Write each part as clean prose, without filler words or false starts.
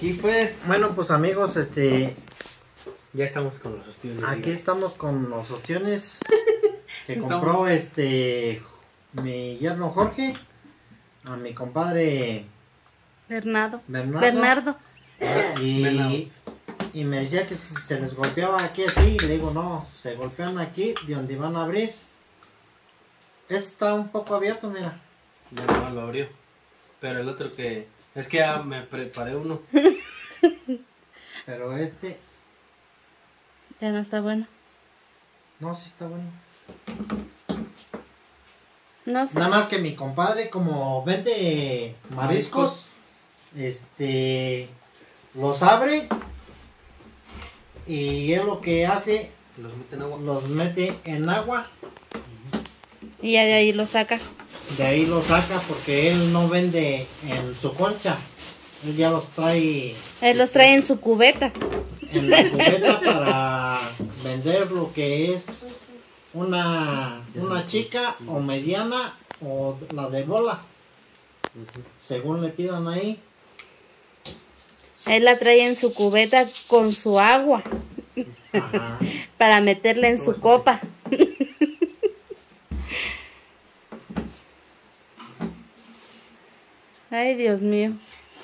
Aquí pues. Bueno, pues amigos, Ya estamos con los ostiones. aquí estamos con los ostiones que compró mi yerno Jorge, a mi compadre Bernardo. Y me decía que si se les golpeaba aquí así, y le digo no, se golpean aquí de donde van a abrir. Este está un poco abierto, mira. Ya nomás lo abrió. Pero el otro que... Es que ya me preparé uno. Pero Ya no está bueno. no, sí está bueno. No sé. Nada más que mi compadre, como vende mariscos, los abre y él lo que hace, Los mete en agua. los mete en agua, Y ya de ahí lo saca. de ahí los saca porque él no vende en su concha, él ya los trae Él los trae en su cubeta. en la cubeta para vender lo que es una chica o mediana o la de bola, según le pidan ahí. Él la trae en su cubeta con su agua. Ajá. Para meterla en su copa. Ay, Dios mío.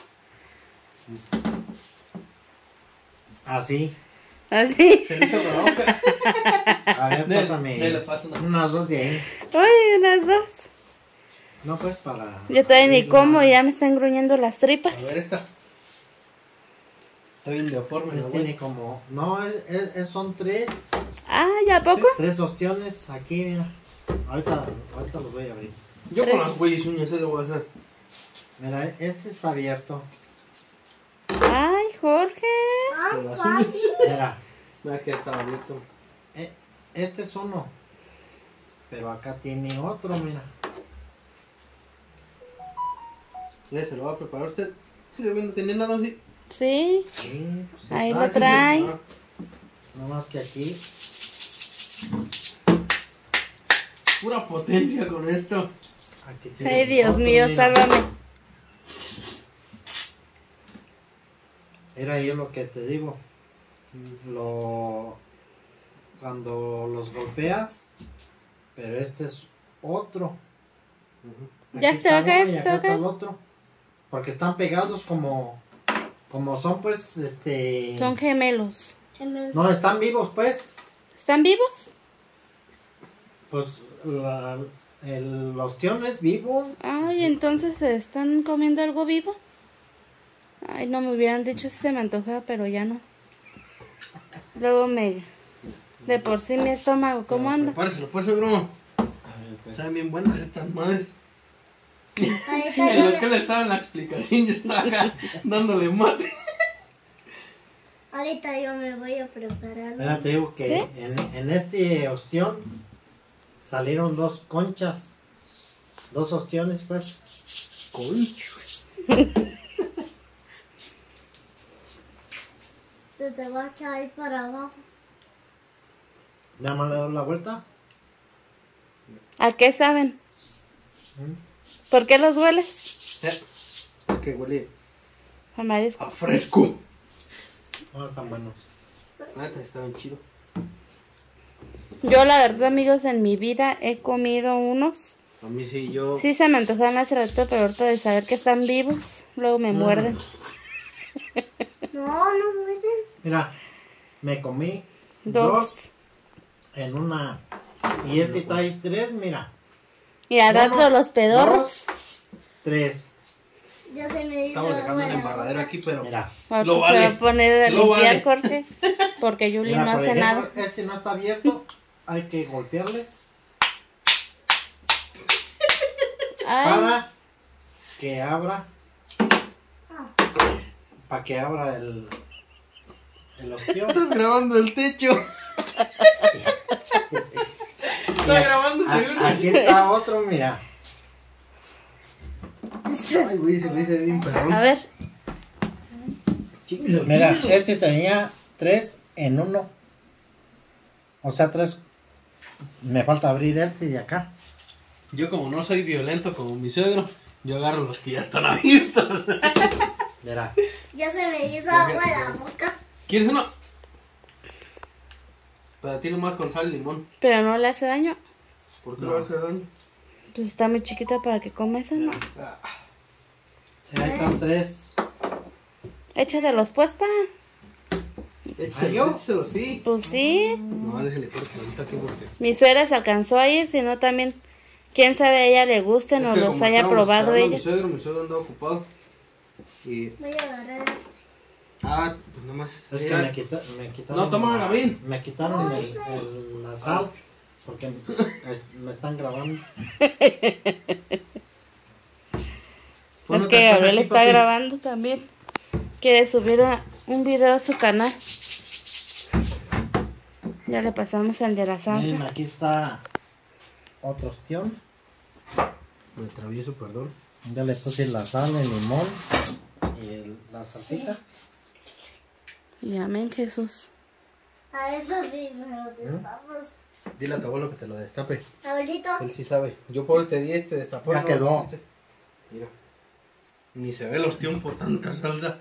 Así. Así. Se le hizo la boca. A ver, pásame Paso una. unas dos de ahí. Ay, las dos. No, pues para... Yo todavía ni abrirla. como, ya me están gruñendo las tripas. A ver esta. Está bien deforme, Ya ¿no? tiene como... No, son tres Ah, ¿ya poco? ostiones aquí, mira. Ahorita los voy a abrir. Yo Tres. con las güeyes uñas se lo voy a hacer. Mira, este está abierto. Ay, Jorge. Con las uñas. Mira, No, es que ya estaba abierto. este es uno. Pero acá tiene otro, mira. Ya se lo va a preparar usted. Ese güey no tenía nada así. Sí, Sí, pues ahí está. lo trae. Ah, No más que aquí. pura potencia con esto. Aquí tiene Ay, Dios otro, mío, mira. sálvame. Era yo lo que te digo. Cuando los golpeas, pero este es otro. Ya Aquí se va a está caer, uno y se acá va a está caer. el otro. Porque están pegados como son pues Son gemelos. no están vivos pues. ¿Están vivos? Pues el ostión es vivo. Ay, entonces se están comiendo algo vivo. Ay, no me hubieran dicho si se me antojaba, pero ya no. Luego de por sí mi estómago, ¿cómo anda? Prepáreselo pues, suegro. A ver, pues. Saben bien buenas estas madres. Ahorita En yo, lo que él estaba en la explicación, yo estaba acá dándole mate. ahorita yo me voy a preparar. Mira, te digo que ¿Sí? en este ostión salieron dos conchas. Dos ostiones pues. Concho. Se te va a caer para abajo. Ya más le doy la vuelta. ¿A qué saben? ¿Mm? ¿Por qué los hueles? Es que huele A marisco. a fresco. No están buenos. Neta, está bien chido. Yo, la verdad, amigos, en mi vida he comido unos. A mí sí, yo... Sí se me antojaban hace rato, pero ahorita de saber que están vivos, luego me muerden. No, no mueren. Mira, me comí Dos. dos en una. Y este trae tres, mira. Y al Uno, rato los pedorros. dos, tres. Ya se me hizo Estamos dejando agua una en la embarradera boca. aquí, pero... Mira. Ahorita Lo se vale. va a poner a Lo limpiar, vale. Jorge. Porque Yuli Mira, no por hace ejemplo, nada. este no está abierto. Hay que golpearles Ay, para que abra. Ah. Para que abra el ostión. Estás grabando el techo. Está grabando seguro. Aquí está otro, mira. Ay, güey, se me dice bien perrón. a ver. Mira, este tenía tres en uno. O sea, tres. Me falta abrir este de acá. Yo como no soy violento como mi suegro, yo agarro los que ya están abiertos. Mira, Ya se me hizo agua en la boca. ¿Quieres uno? Para ti nomás con sal y limón. Pero no le hace daño. ¿Por qué No. le vas a hacer daño? Pues está muy chiquita para que coma eso, ¿no? Ah, Ahí están 3. Échatelos pues, pa. échaselo, sí. Pues sí. No, déjale corto ahorita aquí porque... Mi suegra se alcanzó a ir, si no también, quién sabe a ella le gusten o Es que los como haya estábamos probado esperando ella. Mi suegro andaba ocupado. Y... Voy a agarrar este. Ah, pues nomás... Es que ya. me quitaron. No, toma, Gabriel. Me quitaron la sal porque me están grabando. Pon Es otra que cosa Gabriel aquí, está papi. grabando también. Quiere subir un video a su canal. Ya le pasamos el de la Miren, salsa. aquí está otro ostión. Me travieso, perdón. Ya le puse la sal, el limón y la salsita. Y amén, Jesús. A ver, papi, me lo destapamos. Dile a tu abuelo que te lo destape. Abuelito. Él sí sabe. Yo por él te di este destapó. Ya ¿no? quedó. Mira. Ni se ve el ostión por tanta salsa.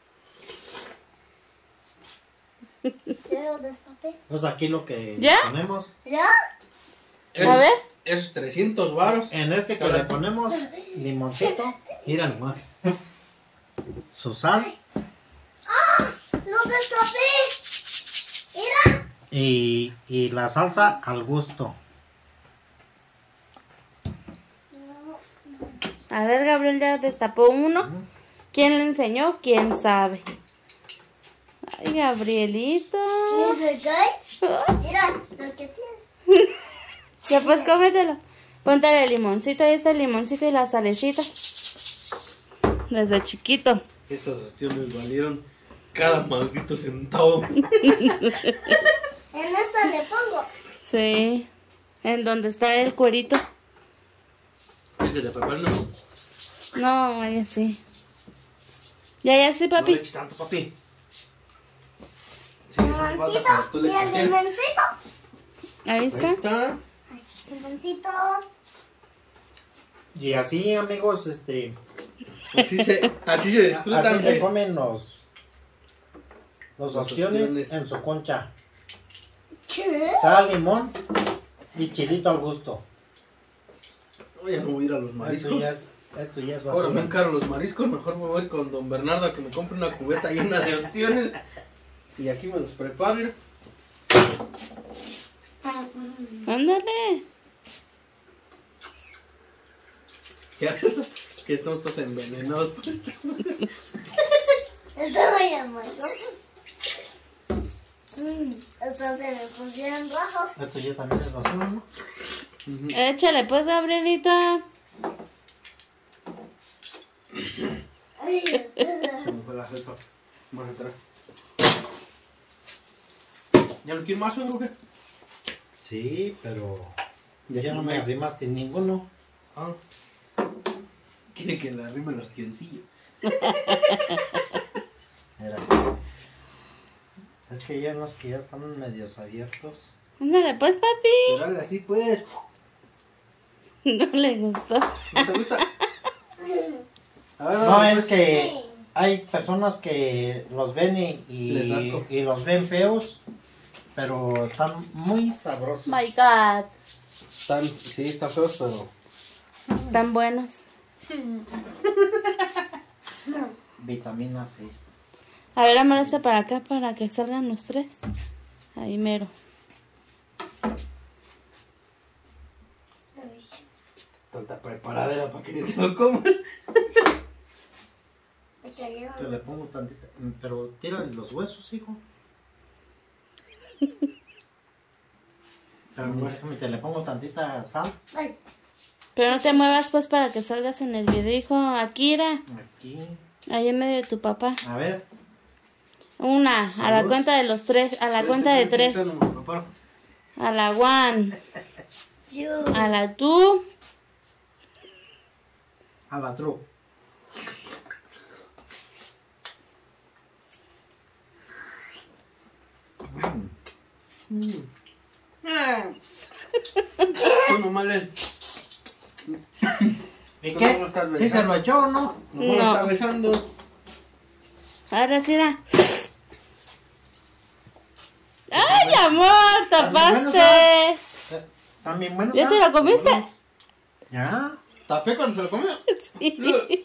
Ya lo destapé. Pues aquí lo que ¿Ya? le ponemos. ¿Ya? A ver. Esos 300 varos. En este que le ponemos limoncito, Mira nomás. su sal ¡Lo destapé! ¡Mira! y la salsa al gusto. A ver, Gabriel ya destapó uno. ¿Quién le enseñó? ¿Quién sabe? Ay, Gabrielito. ¿Me se cae? Mira lo que tiene. Ya pues cómetelo. Póntale el limoncito. Ahí está el limoncito y la salecita. Desde chiquito. Estos ostiones valieron cada maldito centavo. En esta le pongo. Sí. En donde está el cuerito. ¿Quieres que te prepare uno? No, ahí sí. Ya sí, No le papi. eches tanto, papi. Sí, eso hace falta Limoncito. para que tú le Y el eches. limoncito. Ahí Ahí está. está. Limoncito. Y así, amigos, Así se disfrutan. así se comen los ostiones ostiones. en su concha. ¿Qué? Sal, limón y chilito al gusto. Ya no voy a ir a los Esto mariscos. esto ya es Ahora me basura. encargo los mariscos. Mejor me voy con don Bernardo a que me compre una cubeta llena de ostiones. Y aquí me los preparo. Ándale. Ya que están todos envenenados. Está muy amargo. Estos se me pusieron rojos. Esto ya también es basura, ¿no? Échale pues, Gabrielito. Ay, Se me fue la cepa. Más atrás. ¿Ya no quiero más, o qué? Sí, pero Ya ya no me arrimaste ninguno. Ah. Quiere que le arrime los tioncillos. Mira. Es que ya unos que ya están medios abiertos. Ándale pues, papi. Pero dale así, pues. No le gustó. ¿No te gusta? A ver, No, dale, es que hay personas que los ven Les da asco. y los ven feos, pero están muy sabrosos. My God. sí, están feos, pero... Están buenos. Vitamina C. A ver, amor, este para acá para que salgan los tres. Ahí mero. Tanta preparadera para que ni te lo comas. Te le pongo tantita, pero tírale los huesos, hijo. Pero déjame, te le pongo tantita sal. Ay, Pero no te muevas pues para que salgas en el video, hijo. Akira, Aquí. ahí en medio de tu papá. A ver. Una, a la cuenta de los tres, a la cuenta de tres. A la one, yo. a la two. A la true. Tú nomás le... ¿Y Tú qué? no lo estás ¿Sí se besando. lo echó o no? Nomás lo está besando. Ahora sí, da. ¡Ay, amor! ¡Tapaste! También bueno. ¿Ya te lo comiste? Ya. ¿Tapé cuando se lo comió? Sí.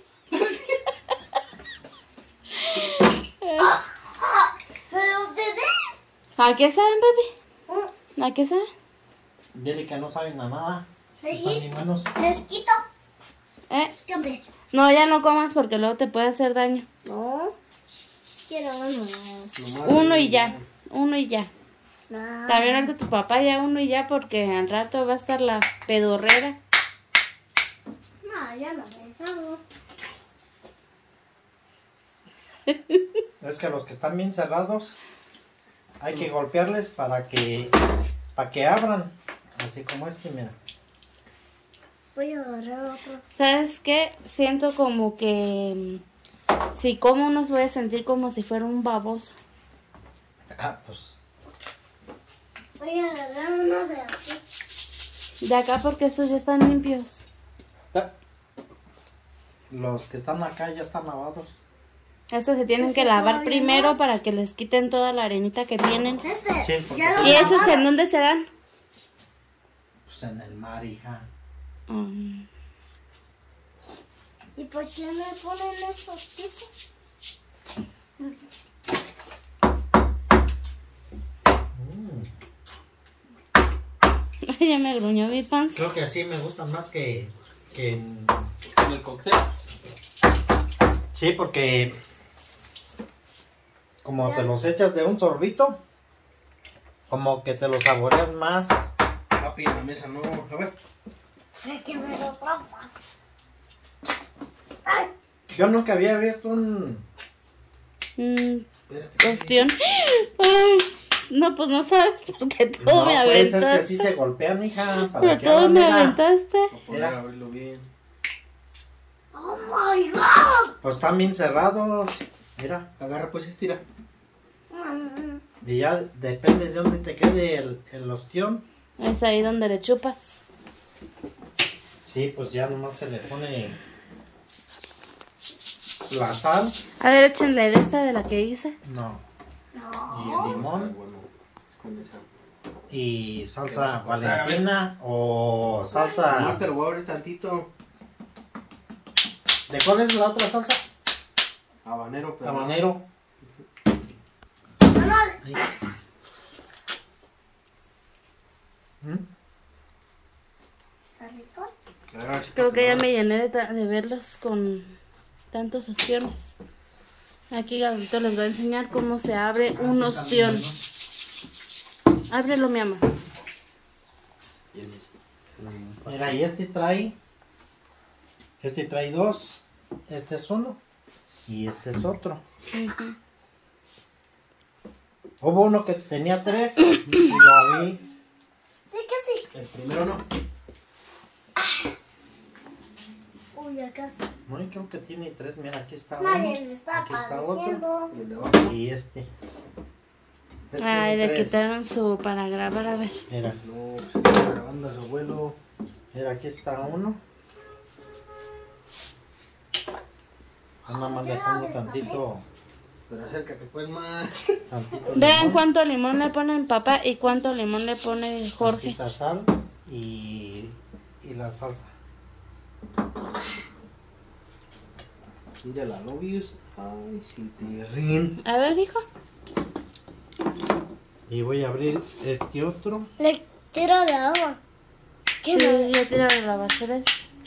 ¿Se lo bebé? ¿A qué saben, papi? ¿A qué saben? Dile que no saben a nada. Están Sí. bien buenos. Les quito. ¿Eh? No, ya no comas porque luego te puede hacer daño. No. Quiero uno. Uno y ya. Uno y ya. No. También ahorita tu papá ya uno y ya porque al rato va a estar la pedorrera. No, ya no me dejo. Es que los que están bien cerrados hay que golpearles para que abran. Así como este, mira. Voy a agarrar otro. ¿Sabes qué? Siento como que si como unos voy a sentir como si fuera un baboso. Ah, pues. Voy a agarrar uno de aquí. De acá porque estos ya están limpios. Los que están acá ya están lavados. Estos se tienen que lavar primero para que les quiten toda la arenita que tienen. Este. Sí, porque- Ya lo ¿Y esos lavaron. en dónde se dan? Pues en el mar, hija. ¿Y por qué me ponen esos tipos? Ay, ya me gruñó mi panza. Creo que así me gustan más que en... En el cóctel. Sí, porque como te los echas de un sorbito, como que te los saboreas más. Papi, en la mesa no. A ver. Es que me lo trampas. Ay, Yo nunca había abierto un... Espérate. Cuestión. Ay, no, pues no sabes porque todo me puede ser que aventaste. así se golpean, hija, para Pero que todo abran, me mira. aventaste. Para poder Mira. abrirlo bien. oh my god. Pues están bien cerrados. Mira, Agarra, pues estira. y ya depende de dónde te quede el ostión. Es ahí donde le chupas. Sí, pues ya nomás se le pone la sal. A ver, échenle de esta de la que hice. No. No. Y el limón. Bueno, es con esa. Y salsa Vamos a cortar, valentina o salsa... Master, voy a abrir tantito. ¿De cuál es la otra salsa? Habanero, pero. Habanero. No, Ahí. ¿Mm? ¿está rico? Agarra, Creo que ya me llené de verlos con tantos ostiones. Aquí Gabrielito les va a enseñar cómo se abre un Así están ostión. buenos. Ábrelo, mi amor. Mira, y este trae dos, este es uno y este es otro. Ujú. Hubo uno que tenía tres y lo vi. Sí que sí. El primero no. Uy, acá está. No, y creo que tiene tres. Mira, aquí está uno. Nadie me está Aquí está otro. apareciendo. Y el de abajo. Y este. Este Ay, tiene le tres. quitaron su para grabar, a ver. Mira, No, pues está grabando a su abuelo. mira, aquí está uno. Yo nada más le pongo tantito Pero acércate, pues más. Vean limón, cuánto limón le ponen papá y cuánto limón le pone Jorge. tantita sal y la salsa. Mira la lobius. Ay, si te ríen. A ver, hijo. Y voy a abrir este otro. Le tiro de agua. Sí, ya tiraron la basura.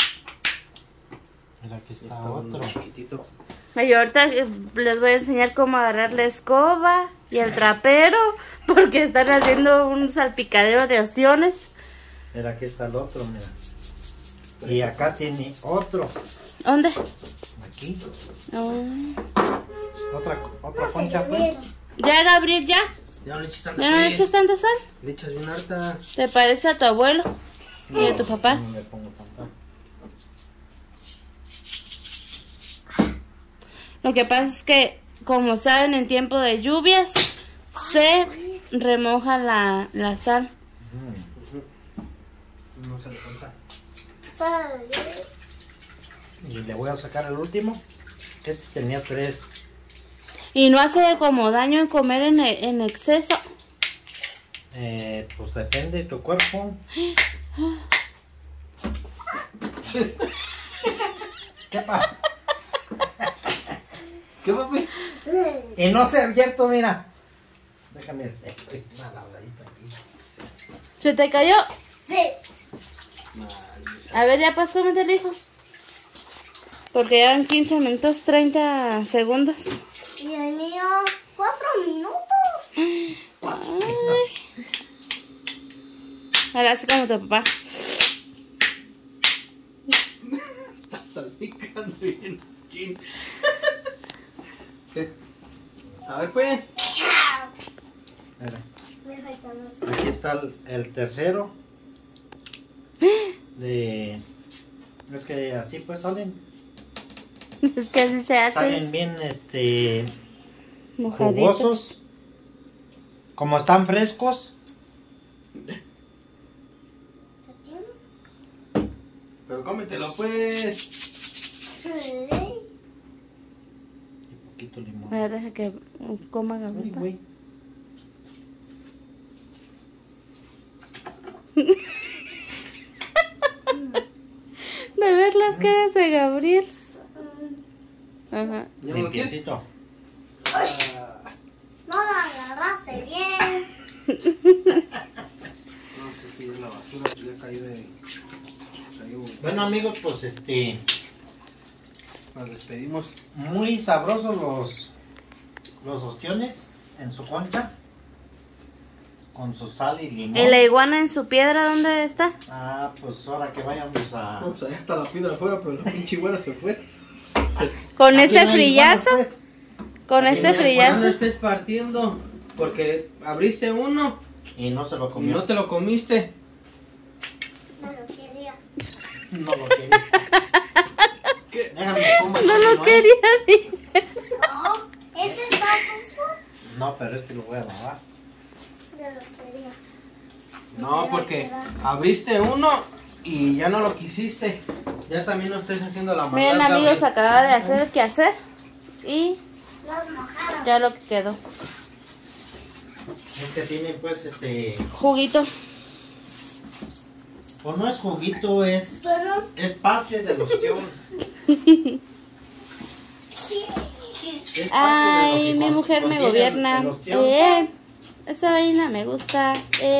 Mira, aquí está Está otro. otro chiquitito. Y ahorita les voy a enseñar cómo agarrar la escoba y el trapero, porque están haciendo un salpicadero de ostiones. Mira, aquí está el otro, mira. Y acá tiene otro. ¿Dónde? Aquí. Oh. Otra concha, pues. Ya, Gabriel, ya. Ya no le echas tanta ¿Ya no le sal. echas tanta sal? Le echas bien harta. ¿Te parece a tu abuelo y a tu papá? No le pongo tanta. Lo que pasa es que, como saben, en tiempo de lluvias se remoja la sal. No se le cuenta. Y le voy a sacar el último. Este tenía tres. ¿Y no hace como daño en comer en exceso? Pues depende de tu cuerpo. ¿Qué pasa? ¿Qué, papi? Y no se ha abierto, mira. Déjame una labradita aquí. ¿Se te cayó? Sí. A ver, ya pasó, mételo, hijo. Porque ya van 15 minutos 30 segundos. Y el mío, 4 minutos. Ahora así como tu papá. Estás salpicando bien, chin. ¿Qué? A ver, pues. Mira, Me faltan los... aquí está el tercero. Es que así pues salen. Es que así se Salen hace. bien Mojaditos. jugosos. Como están frescos. Pero cómetelo, pues. Sí. Y poquito limón. A ver, deja que coma Uy, Gabriel. güey. De ver las caras de Gabriel. Ajá. ¿Ya no lo quieres? Limpiecito. No la agarraste bien. No, es que ya la basura ya cayó de... Bueno amigos, pues Nos despedimos. muy sabrosos los ostiones en su concha. Con su sal y limón. ¿Y la iguana en su piedra dónde está? Ah, pues ahora que vayamos a... No, pues allá está la piedra afuera, pero la pinche iguana se fue. Con Aquí este no hay frillazo. iguanas, pues. Con Aquí este no hay No frillazo. estés partiendo, porque abriste uno Y no se lo y comió. no te lo comiste. No lo quería. No lo quería. ¿Qué? Déjame comer. No lo hay. quería ni. No, ese está sucio. No, pero este lo voy a lavar. No lo quería. No, porque abriste uno y ya no lo quisiste. Ya también no estés haciendo la maldad. Miren amigos, Gabriel. acaba de hacer el quehacer. Y Las mojaron. ya lo que quedó. Este tiene pues Juguito. Pues no es juguito, es Pero parte del ostión. sí. Es parte Ay, de lo que mi mujer me contiene gobierna. el ostión. Esa vaina me gusta.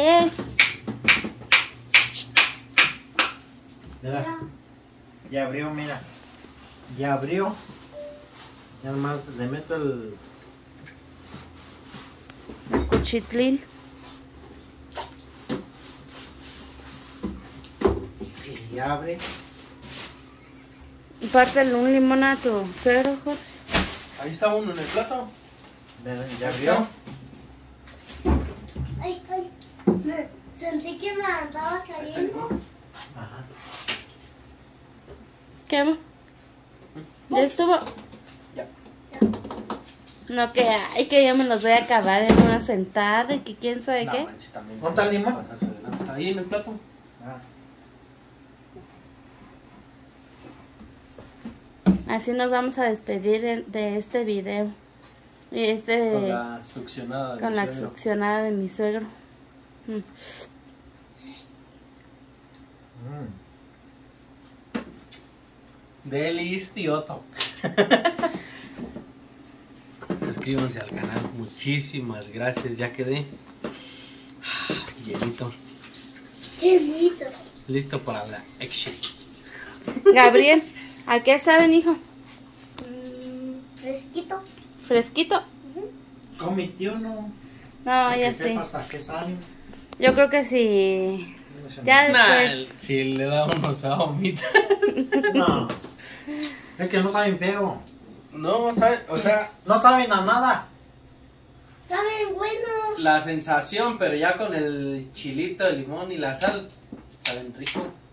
Mira, ya abrió, mira. Ya abrió. Ya nomás le meto el... Cuchitlín. Y ya abre. Pártele un limón a tu suegro, Jorge. Ahí está uno en el plato. Miren, ya abrió. Ay, ay. Sentí que me andaba cayendo. Ajá. ¿Qué, amor? ¿Ya estuvo? Ya. No, que ay, que yo me los voy a acabar en una sentada y que quién sabe No, qué. manches, también. ¿Dónde está el limón? Pasarse de lanza. Ahí en el plato. Ah. Así nos vamos a despedir de este video. Y Con la succionada. de con mi la suegro. succionada de mi suegro. Mm. Delicioso. Suscríbanse al canal. Muchísimas gracias. Ya quedé llenito. Chinito. Listo para la action. Gabriel, ¿a qué saben, hijo? Fresquito. ¿Fresquito? Come, tío, no. No, Para ya que sí. sepas a qué saben. Yo creo que sí. Ya Nah, después. si le da uno se va a vomitar. No. Es que no saben feo. No, ¿sabe? O sea, No saben a nada. Saben buenos. la sensación, pero ya con el chilito, el limón y la sal, saben rico.